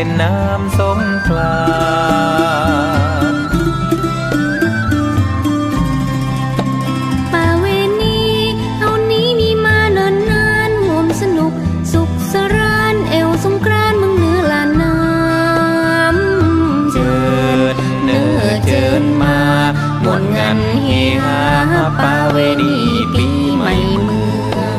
เป็นน้ำสงกรานต์ป่าเวณีเอานี้มีมาเนิ่นนานห่วมสนุกสุขสรานเอวสงกรานต์มึงเนื้อลานน้ำเจิดเนื้อเจิดมามวนงานเฮฮาป่าเวณีปีใหม่เมือง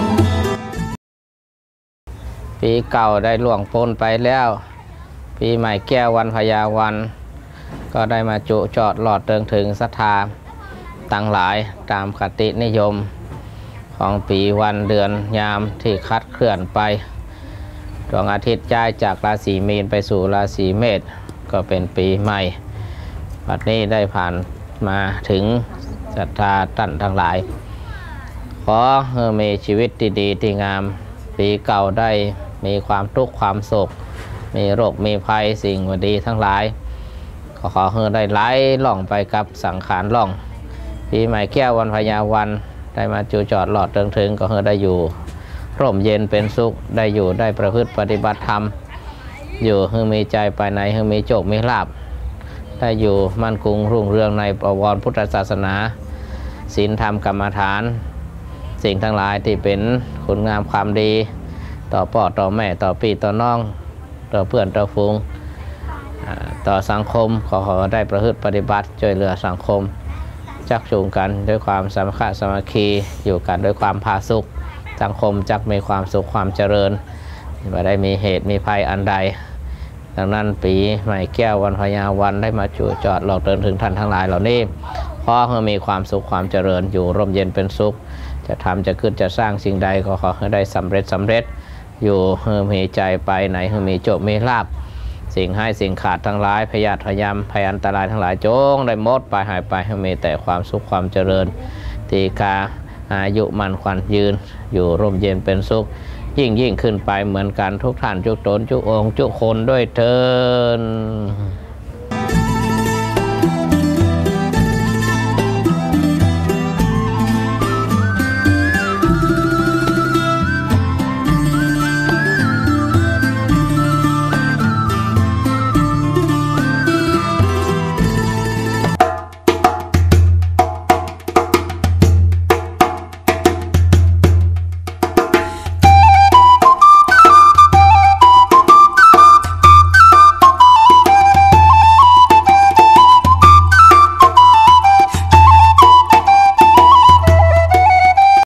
ปีเก่าได้ล่วงพ้นไปแล้วปีใหม่แก้ววันพญาวันก็ได้มาจุจอดหลอดเติงถึงศรัทธาต่างหลายตามคตินิยมของปีวันเดือนยามที่คัดเคลื่อนไปดวงอาทิตย์ย้ายจากราศีมีนไปสู่ราศีเมษก็เป็นปีใหม่บัดนี้ได้ผ่านมาถึงศรัทธาท่านทั้งหลายขอให้มีชีวิตดีๆที่งามปีเก่าได้มีความทุกข์ความโศกมีโรคมีภัยสิ่งไม่ดีทั้งหลายขอให้ได้ไหลล่องไปกับสังขารล่องปีใหม่แก้ววันพญาวันได้มาจูจอดหลอดถึงก็ให้ได้อยู่ร่มเย็นเป็นสุขได้อยู่ได้ประพฤติปฏิบัติธรรมอยู่ให้มีใจไปไหนให้มีโชคมีลาภได้อยู่มั่นคงรุ่งเรืองในประวัติพุทธศาสนาศีลธรรมกรรมฐานสิ่งทั้งหลายที่เป็นคุณงามความดีต่อพ่อต่อแม่ต่อพี่ต่อน้องต่อเพื่อนต่อฝูงต่อสังคมขอได้ประพฤติปฏิบัติช่วยเหลือสังคมจักจูงกันด้วยความสามัคคีสามัคคีอยู่กันด้วยความผาสุกสังคมจักมีความสุขความเจริญไม่ได้มีเหตุมีภัยอันใดดังนั้นปีใหม่แก้ววันพญาวันได้มาจูจอดหลอกเดินถึงท่านทั้งหลายเหล่านี้ขอให้มีความสุขความเจริญอยู่ร่มเย็นเป็นสุขจะทำจะขึ้นจะสร้างสิ่งใดก็ขอให้ได้สำเร็จอยู่ให้มีใจไปไหนให้มีโชคมีลาภสิ่งให้สิ่งขาดทั้งหลายพยาธิพยามภัยอันตรายทั้งหลายจงได้หมดไปหายไปให้มีแต่ความสุขความเจริญตีกาอายุมันขวัญยืนอยู่ร่มเย็นเป็นสุขยิ่งขึ้นไปเหมือนกันทุกท่านทุกตนทุกองค์ทุกคนด้วยเถิด